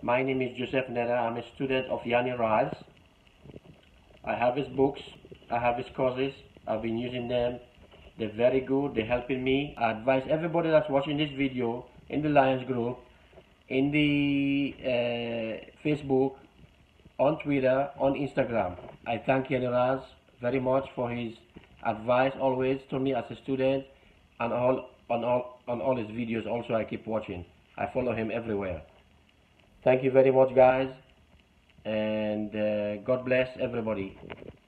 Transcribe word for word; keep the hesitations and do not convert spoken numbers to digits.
My name is Joseph Nader. I'm a student of Yanni. I have his books, I have his courses, I've been using them. They're very good, they're helping me. I advise everybody that's watching this video in the Lions group, in the uh, Facebook, on Twitter, on Instagram. I thank Yanni very much for his advice always to me as a student, and all on all on all his videos also. I keep watching. I follow him everywhere. Thank you very much, guys, and uh, God bless everybody.